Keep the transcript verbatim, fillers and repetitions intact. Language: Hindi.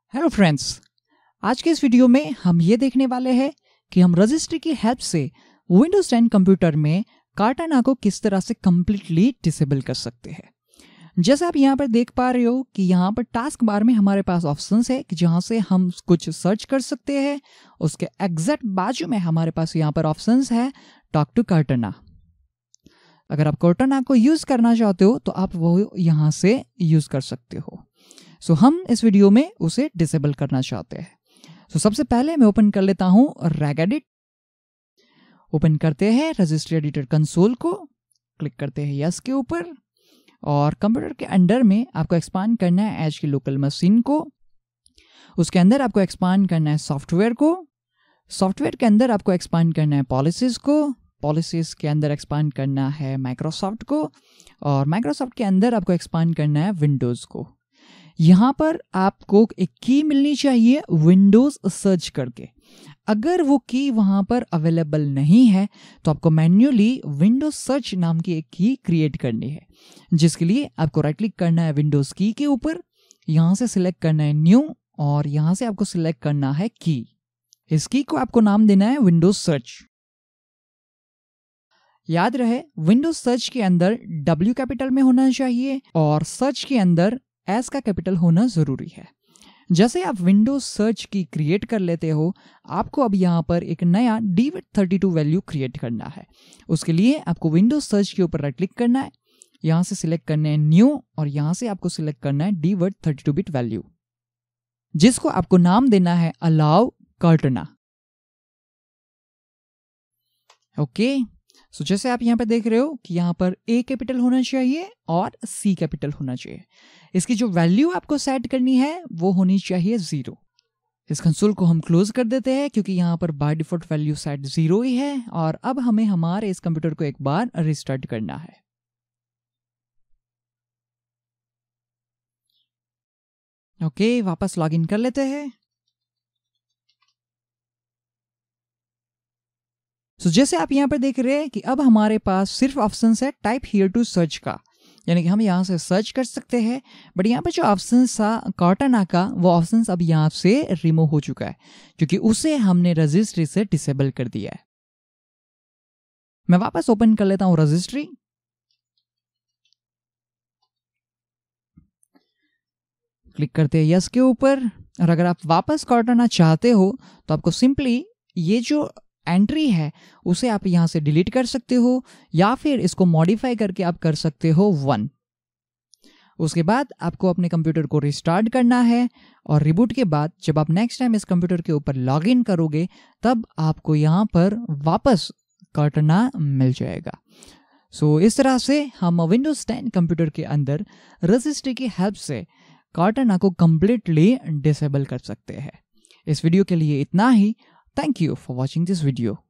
हेलो फ्रेंड्स, आज के इस वीडियो में हम ये देखने वाले हैं कि हम रजिस्ट्री की हेल्प से विंडोज टेन कंप्यूटर में कार्टाना को किस तरह से कंप्लीटली डिसेबल कर सकते हैं। जैसे आप यहाँ पर देख पा रहे हो कि यहाँ पर टास्क बार में हमारे पास ऑप्शंस है कि जहाँ से हम कुछ सर्च कर सकते हैं। उसके एग्जैक्ट बाजू में हमारे पास यहाँ पर ऑप्शंस है टॉक टू कार्टाना। अगर आप कार्टाना को यूज करना चाहते हो तो आप वो यहाँ से यूज कर सकते हो। सो so, हम इस वीडियो में उसे डिसेबल करना चाहते हैं। सो so, सबसे पहले मैं ओपन कर लेता हूं रेगेडिट। ओपन करते हैं रजिस्ट्री एडिटर कंसोल को, क्लिक करते हैं यस के ऊपर और कंप्यूटर के अंदर में आपको एक्सपांड करना है एज की लोकल मशीन को। उसके अंदर आपको एक्सपांड करना है सॉफ्टवेयर को। सॉफ्टवेयर के अंदर आपको एक्सपांड करना है पॉलिसीज को। पॉलिसीज के अंदर एक्सपांड करना है माइक्रोसॉफ्ट को और माइक्रोसॉफ्ट के अंदर आपको एक्सपांड करना है विंडोज को। यहाँ पर आपको एक की मिलनी चाहिए विंडोज सर्च करके। अगर वो की वहां पर अवेलेबल नहीं है तो आपको मैन्युअली विंडोज सर्च नाम की एक की क्रिएट करनी है, जिसके लिए आपको राइट क्लिक करना है विंडोज की के ऊपर। यहाँ से सिलेक्ट करना है न्यू और यहाँ से आपको सिलेक्ट करना है की। इस की को आपको नाम देना है विंडोज सर्च। याद रहे विंडोज सर्च के अंदर डब्ल्यू कैपिटल में होना चाहिए और सर्च के अंदर एस का कैपिटल होना जरूरी है। जैसे आप विंडोज सर्च की क्रिएट कर लेते हो, आपको अब यहाँ पर एक नया D with thirty two value create करना है। उसके लिए आपको विंडोज सर्च के ऊपर राइट क्लिक करना है, यहाँ से सिलेक्ट करना है न्यू और यहाँ से आपको सिलेक्ट करना है D with thirty two bit value, जिसको आपको नाम देना है allow Cortana. Okay, so so, जैसे आप यहाँ पर देख रहे हो कि यहाँ पर ए कैपिटल होना चाहिए और सी कैपिटल होना चाहिए। इसकी जो वैल्यू आपको सेट करनी है वो होनी चाहिए जीरो। इस कंसोल को हम क्लोज कर देते हैं क्योंकि यहाँ पर by default value set zero ही है। और अब हमें हमारे इस कंप्यूटर को एक बार रिस्टार्ट करना है। ओके, वापस लॉग इन कर लेते हैं। सो so, जैसे आप यहाँ पर देख रहे हैं कि अब हमारे पास सिर्फ ऑप्शन है टाइप हियर टू सर्च का, यानी कि हम यहाँ से सर्च कर सकते हैं। बट यहाँ पर जो ऑप्शन था कार्टाना का, वो ऑप्शन अब यहाँ से रिमूव हो चुका है क्योंकि उसे हमने रजिस्ट्री से डिसेबल कर दिया है। मैं वापस ओपन कर लेता हूँ रजिस्ट्री। क्लिक करते हैं यस के ऊपर और अगर आप वापस कार्टाना चाहते हो तो आपको सिंपली ये जो एंट्री है उसे आप यहां से डिलीट कर सकते हो या फिर इसको मॉडिफाई करके आप कर सकते हो वन। उसके बाद आपको अपने कंप्यूटर को रिस्टार्ट करना है और रिबूट के बाद जब आप नेक्स्ट टाइम इस कंप्यूटर के ऊपर लॉग इन करोगे तब आपको यहां पर वापस कार्टाना मिल जाएगा। सो so, इस तरह से हम विंडोज टेन कंप्यूटर के अंदर रजिस्ट्री की हेल्प से कार्टाना को कंप्लीटली डिसेबल कर सकते हैं। इस वीडियो के लिए इतना ही। Thank you for watching this video.